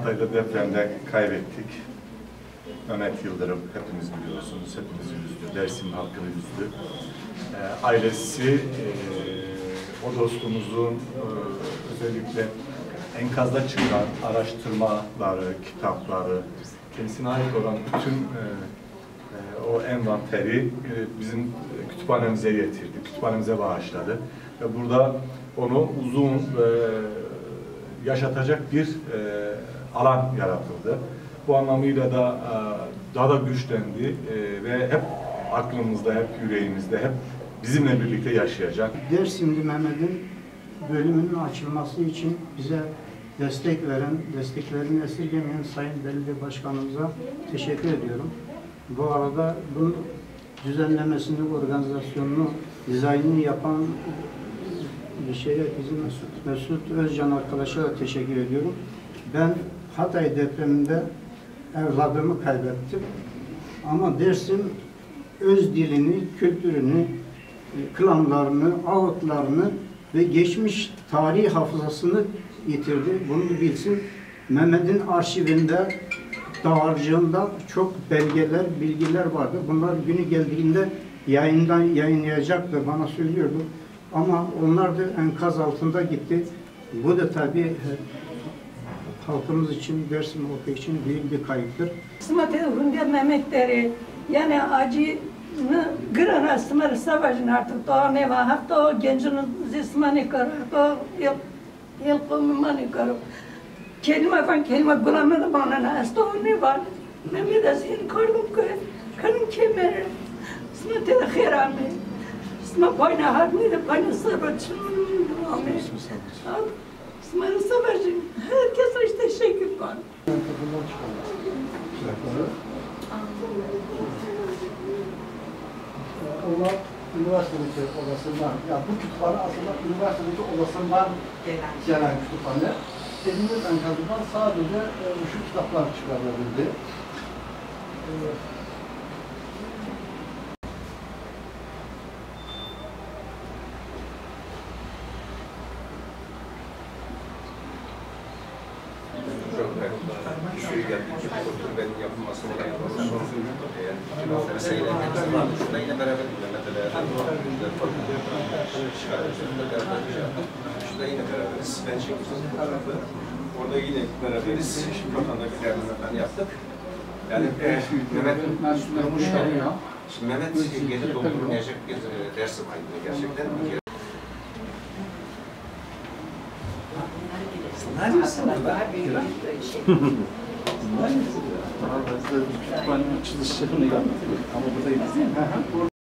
Hatay'da depremde kaybettik. Mehmet Yıldırım, hepiniz biliyorsunuz, hepimiz üzdü, Dersim halkını üzdü. Ailesi, o dostumuzun özellikle enkazda çıkan araştırmaları, kitapları, kendisine ait olan bütün o envanteri bizim kütüphanemize getirdi, kütüphanemize bağışladı. Ve burada onu uzun yaşatacak bir alan yaratıldı. Bu anlamıyla da daha da güçlendi ve hep aklımızda, hep yüreğimizde, hep bizimle birlikte yaşayacak. Dersimli Mehmet'in bölümünün açılması için bize destek veren, desteklerini esirgemeyen Sayın Belediye Başkanımıza teşekkür ediyorum. Bu arada bunun düzenlemesini, organizasyonunu, dizaynını yapan bizim Mesut Özcan arkadaşa da teşekkür ediyorum. Ben Hatay depreminde evladımı kaybettim. Ama Dersim öz dilini, kültürünü, klanlarını, ağıtlarını ve geçmiş tarihi hafızasını yitirdi. Bunu bilsin. Mehmet'in arşivinde, dağarcığında çok belgeler, bilgiler vardı. Bunlar günü geldiğinde yayınlayacaktı, bana söylüyordu. Ama onlar da enkaz altında gitti. Bu da tabii halkımız için, Dersim halkı için büyük bir kayıptır. Hundiya Mehmetleri, yani acını gırana sımır savaşın artık doğan eva, hatta o gencinin zismani karı, o yılpımani karı. Kelime falan kelime bulamadı bana, hasta o ne var? Mehmet Azin kordum ki, kanım kemeri, sımate de khirami, sımate payna harni de payna sabırçın, amin. Sımara savaşın, herkese teşekkür var. Onlar üniversitedeki odasından, ya bu kütüphane aslında üniversitedeki odasından gelen kütüphane. Elimiz enkazından sadece şu kitaplar çıkarılabildi. Şuraya geldik, oturbenin yapılmasına da yapılmasına meseleyle vardı. Şurada yine beraber Mehmet'le şurada yine beraberiz. Ben çekeceğim bu tarafı. Orada yine beraberiz. Vatandakilerle ben yaptık. Yani Mehmet'in durmuşken, şimdi Mehmet yeni doldurmayacak bir dersim ayında gerçekten. Kütüphane açılışını yaptık ama buradayız değil mi?